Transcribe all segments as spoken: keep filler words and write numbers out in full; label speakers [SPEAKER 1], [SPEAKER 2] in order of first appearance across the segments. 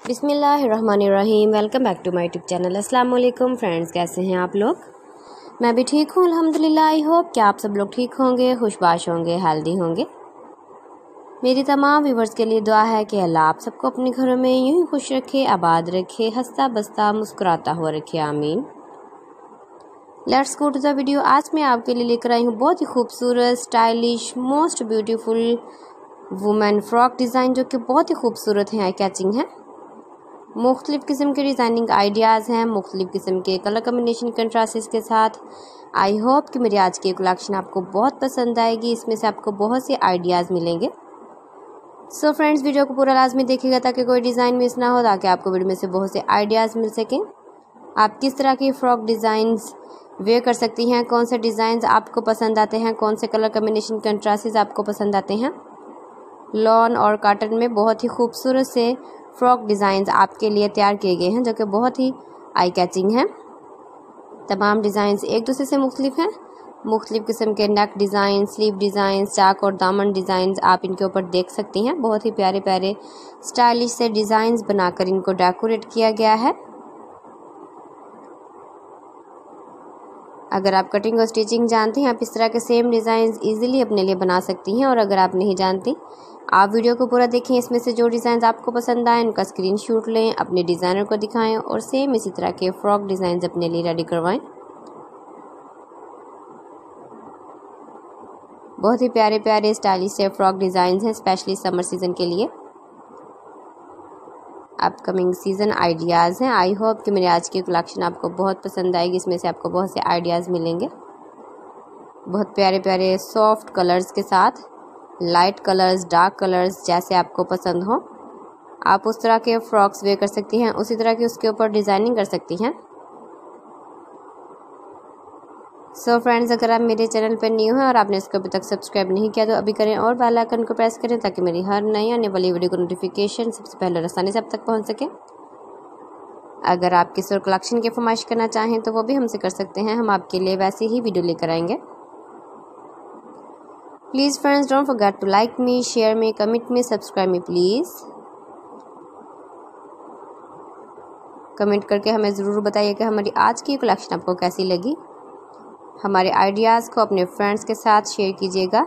[SPEAKER 1] बिस्मिल्लाहिर्रहमानिर्रहीम। Welcome back to my YouTube channel. अस्सलाम वालेकुम फ्रेंड्स, कैसे हैं आप लोग? मैं भी ठीक हूँ अल्हम्दुलिल्लाह। आई होप कि आप सब लोग ठीक होंगे, खुशबाश होंगे, हेल्दी होंगे। मेरी तमाम व्यूवर्स के लिए दुआ है कि अल्लाह आप सबको अपने घरों में यूं ही खुश रखे, आबाद रखे, हंसता बसता मुस्कुराता हुआ रखे, आमीन। Let's go to the video. आज मैं आपके लिए लेकर आई हूँ बहुत ही खूबसूरत, stylish, most beautiful women frock design, जो कि बहुत ही खूबसूरत है, आई कैचिंग है। मुख्तलिफ़ किस्म के डिज़ाइनिंग आइडियाज़ हैं, मुख्तलिफ़ किस्म के कलर कम्बिनेशन कंट्रास्ट्स के साथ। आई होप कि मेरी आज की कलेक्शन आपको बहुत पसंद आएगी। इसमें से आपको बहुत से आइडियाज़ मिलेंगे। सो so फ्रेंड्स, वीडियो को पूरा लाजमी देखिएगा ताकि कोई डिज़ाइन मिस ना हो, ताकि आपको वीडियो में से बहुत से आइडियाज़ मिल सकें। आप किस तरह की फ़्रॉक डिज़ाइंस वेयर कर सकती हैं, कौन से डिज़ाइंस आपको पसंद आते हैं, कौन से कलर कम्बिनेशन कंट्रास्ट्स आपको पसंद आते हैं। लॉन और कॉटन में बहुत ही खूबसूरत से फ्रॉक डिज़ाइंस आपके लिए तैयार किए गए हैं, जो कि बहुत ही आई कैचिंग हैं। तमाम डिज़ाइंस एक दूसरे से मुख्तलिफ हैं। मुख्तलिफ़ किस्म के नेक डिज़ाइन, स्लीव डिज़ाइन, चाक और दामन डिज़ाइंस आप इनके ऊपर देख सकती हैं। बहुत ही प्यारे प्यारे स्टाइलिश से डिज़ाइंस बनाकर इनको डेकोरेट किया गया है। अगर आप कटिंग और स्टिचिंग जानती हैं, आप इस तरह के सेम डिज़ाइंस इजीली अपने लिए बना सकती हैं। और अगर आप नहीं जानती, आप वीडियो को पूरा देखें। इसमें से जो डिज़ाइन आपको पसंद आए उनका स्क्रीनशॉट लें, अपने डिज़ाइनर को दिखाएं और सेम इसी तरह के फ्रॉक डिज़ाइंस अपने लिए रेडी करवाएं। बहुत ही प्यारे प्यारे स्टाइलिश से फ्रॉक डिज़ाइंस हैं, स्पेशली समर सीज़न के लिए। अपकमिंग सीज़न आइडियाज़ हैं। आई होप कि मेरी आज की कलेक्शन आपको बहुत पसंद आएगी। इसमें से आपको बहुत से आइडियाज़ मिलेंगे, बहुत प्यारे प्यारे सॉफ्ट कलर्स के साथ। लाइट कलर्स, डार्क कलर्स, जैसे आपको पसंद हो आप उस तरह के फ्रॉक्स वेयर कर सकती हैं, उसी तरह की उसके ऊपर डिज़ाइनिंग कर सकती हैं। सो so फ्रेंड्स, अगर आप मेरे चैनल पर न्यू हैं और आपने इसको अभी तक सब्सक्राइब नहीं किया तो अभी करें और बेल आइकन को प्रेस करें, ताकि मेरी हर नई आने वाली वीडियो को नोटिफिकेशन सबसे पहले आसानी से आप तक पहुंच सके। अगर आप किसी और कलेक्शन की फरमाइश करना चाहें तो वो भी हमसे कर सकते हैं, हम आपके लिए वैसे ही वीडियो लेकर आएंगे। Please friends, don't forget to like me, share me, comment me, subscribe me please. Comment करके हमें ज़रूर बताइए कि हमारी आज की कलेक्शन आपको कैसी लगी। हमारे आइडियाज़ को अपने फ्रेंड्स के साथ शेयर कीजिएगा।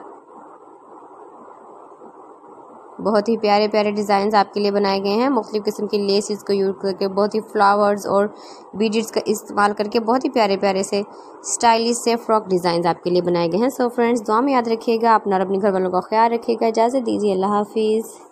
[SPEAKER 1] बहुत ही प्यारे प्यारे डिज़ाइंस आपके लिए बनाए गए हैं। मुख्तलिफ़ किस्म की लेसेस को यूज़ करके, बहुत ही फ्लावर्स और बीड्स का इस्तेमाल करके बहुत ही प्यारे प्यारे से स्टाइलिश से फ्रॉक डिज़ाइंस आपके लिए बनाए गए हैं। सो फ्रेंड्स, दुआ में याद रखिएगा, अपना और अपने घर वालों का ख्याल रखिएगा। इजाज़त दीजिए, अल्लाह हाफिज़।